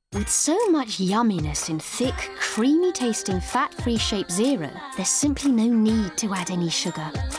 With so much yumminess in thick, creamy-tasting fat-free Shape Zero, there's simply no need to add any sugar.